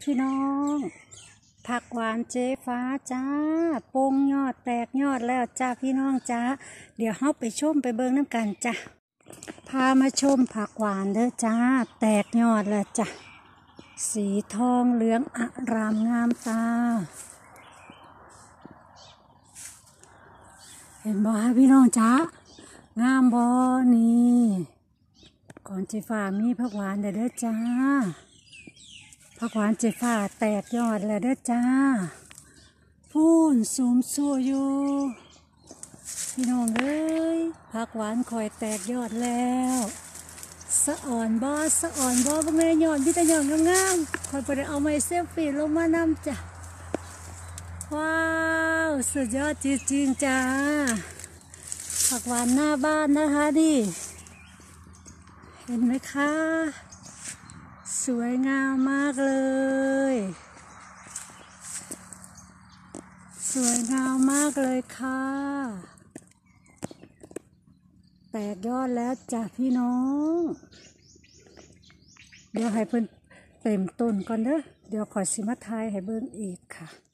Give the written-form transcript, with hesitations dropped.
พี่น้องผักหวานเจ๊ฟ้าจ้าโป่งยอดแตกยอดแล้วจ้าพี่น้องจ้าเดี๋ยวเฮาไปชมไปเบิ่งน้ำกันจ้าพามาชมผักหวานเด้อจ้าแตกยอดแล้วจ้าสีทองเหลืองอารามงามตาเห็นบ่พี่น้องจ้างามบ่นี่ก่อนเจ๊ฟ้ามีผักหวานเด้อจ้าผักหวานเจ๊ฟ้าแตกยอดแล้วเด้อจ้าพูนสูงสู้อยู่พี่น้องเอ้ยผักหวานคอยแตกยอดแล้วสะอ่อนบ่บ่แม่ยอดพี่ตะยอดงามๆคอยไปเอาไม้เซลฟี่ลงมานำจ้ะว้าวสุดยอดจริงๆจ้าผักหวานหน้าบ้านนะคะดิเห็นไหมคะสวยงามมากเลยสวยงามมากเลยค่ะแตกยอดแล้วจ้ะพี่น้องเดี๋ยวให้เพิ่นเต็มต้นก่อนเด้อเดี๋ยวขอสิมาทายให้เบิ่งอีกค่ะ